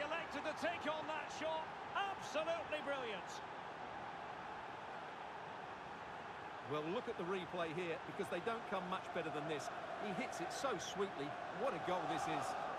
elected to take on that shot. Absolutely brilliant. Well, look at the replay here, because they don't come much better than this. He hits it so sweetly. What a goal this is.